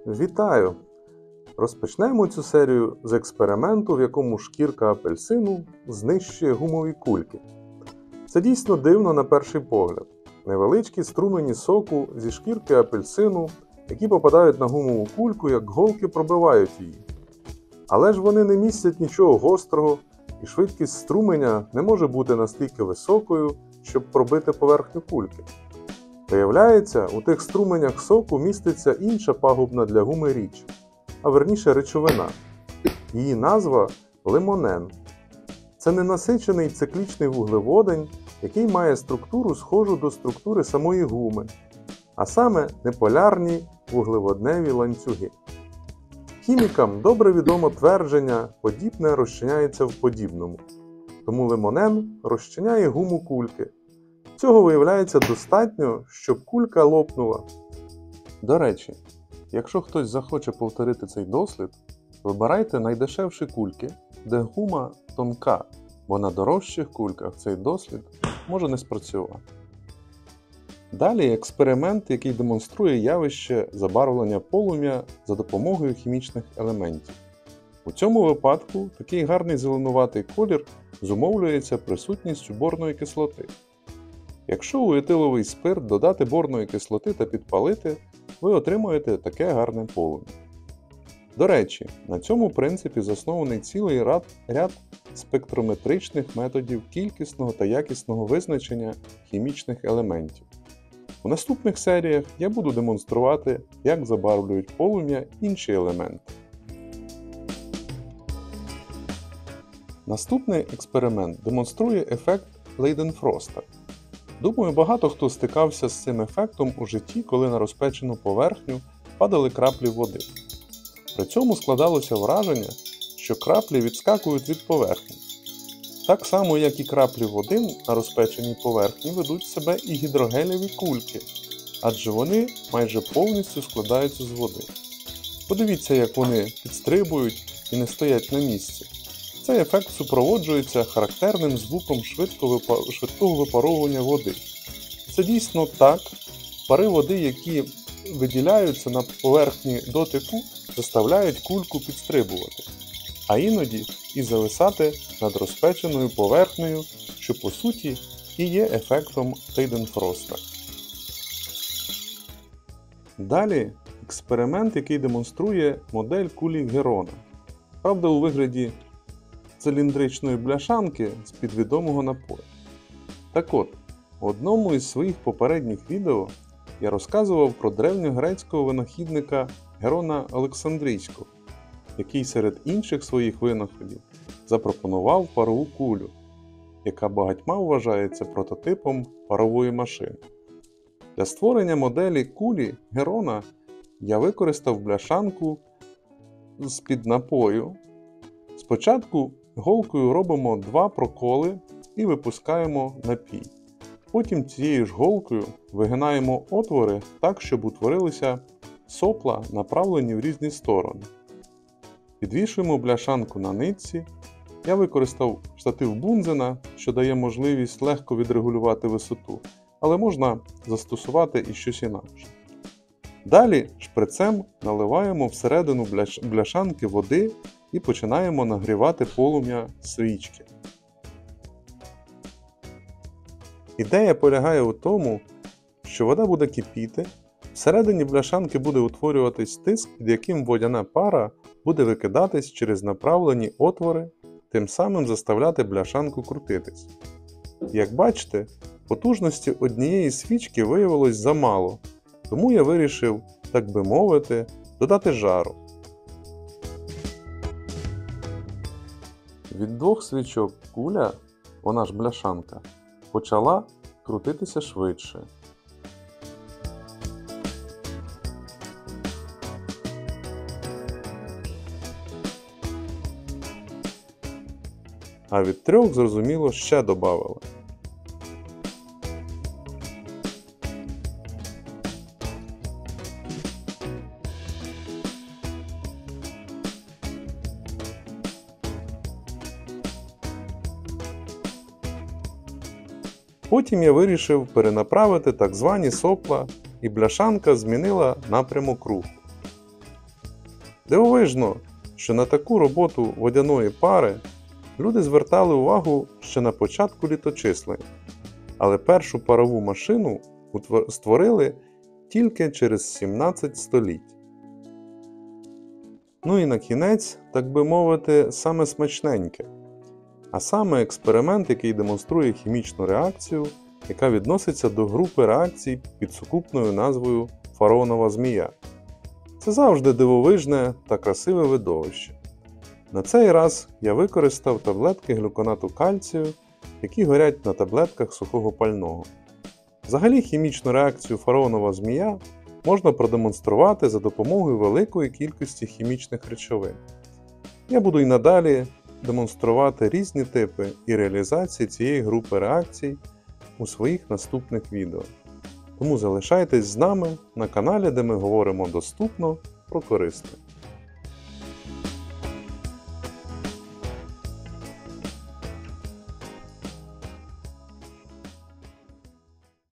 Вітаю! Розпочнемо цю серію з експерименту, в якому шкірка апельсину знищує гумові кульки. Це дійсно дивно на перший погляд. Невеличкі струмені соку зі шкірки апельсину, які попадають на гумову кульку, як голки пробивають її. Але ж вони не містять нічого гострого, і швидкість струменя не може бути настільки високою, щоб пробити поверхню кульки. Виявляється, у тих струменях соку міститься інша пагубна для гуми річ, а верніше речовина. Її назва – лимонен. Це ненасичений циклічний вуглеводень, який має структуру схожу до структури самої гуми, а саме неполярні вуглеводневі ланцюги. Хімікам добре відомо твердження «подібне розчиняється в подібному», тому лимонен розчиняє гуму кульки. Цього виявляється достатньо, щоб кулька лопнула. До речі, якщо хтось захоче повторити цей дослід, вибирайте найдешевші кульки, де гума тонка, бо на дорожчих кульках цей дослід може не спрацювати. Далі експеримент, який демонструє явище забарвлення полум'я за допомогою хімічних елементів. У цьому випадку такий гарний зеленуватий колір зумовлюється присутністю борної кислоти. Якщо у етиловий спирт додати борної кислоти та підпалити, ви отримаєте таке гарне полум'я. До речі, на цьому принципі заснований цілий ряд спектрометричних методів кількісного та якісного визначення хімічних елементів. У наступних серіях я буду демонструвати, як забарвлюють полум'я інші елементи. Наступний експеримент демонструє ефект Лейденфроста. Думаю, багато хто стикався з цим ефектом у житті, коли на розпечену поверхню падали краплі води. При цьому складалося враження, що краплі відскакують від поверхні. Так само, як і краплі води на розпеченій поверхні ведуть себе і гідрогелєві кульки, адже вони майже повністю складаються з води. Подивіться, як вони підстрибують і не стоять на місці. Цей ефект супроводжується характерним звуком швидкого випаровування води. Це дійсно так, пари води, які виділяються на поверхні дотику, заставляють кульку підстрибувати, а іноді і зависати над розпеченою поверхнею, що по суті і є ефектом Лейденфроста. Далі експеримент, який демонструє модель кулі Герона. Правда, у вигляді циліндричної бляшанки з-під відомого напою. Так от, у одному із своїх попередніх відео я розказував про древньогрецького винахідника Герона Олександрійського, який серед інших своїх винаходів запропонував парову кулю, яка багатьма вважається прототипом парової машини. Для створення моделі кулі Герона я використав бляшанку з-під напою. Спочатку голкою робимо 2 проколи і випускаємо напій. Потім цією ж голкою вигинаємо отвори так, щоб утворилися сопла, направлені в різні сторони. Підвішуємо бляшанку на нитці. Я використав штатив Бунзена, що дає можливість легко відрегулювати висоту, але можна застосувати і щось інакше. Далі шприцем наливаємо всередину бляшанки води і починаємо нагрівати полум'я свічки. Ідея полягає у тому, що вода буде кипіти, всередині бляшанки буде утворюватись тиск, під яким водяна пара буде викидатись через направлені отвори, тим самим заставляти бляшанку крутитись. Як бачите, потужності однієї свічки виявилось замало, тому я вирішив, так би мовити, додати жару. Від 2 свічок куля, вона ж бляшанка, почала крутитися швидше. А від 3, зрозуміло, ще добавили. Потім я вирішив перенаправити так звані сопла, і бляшанка змінила напрямок руху. Дивовижно, що на таку роботу водяної пари люди звертали увагу ще на початку літочислення, але першу парову машину створили тільки через 17 століть. Ну і на кінець, так би мовити, саме смачненьке. А саме експеримент, який демонструє хімічну реакцію, яка відноситься до групи реакцій під сукупною назвою фараонова змія. Це завжди дивовижне та красиве видовище. На цей раз я використав таблетки глюконату кальцію, які горять на таблетках сухого пального. Взагалі хімічну реакцію фараонова змія можна продемонструвати за допомогою великої кількості хімічних речовин. Я буду й надалі демонструвати різні типи і реалізації цієї групи реакцій у своїх наступних відео. Тому залишайтесь з нами на каналі, де ми говоримо доступно про корисне.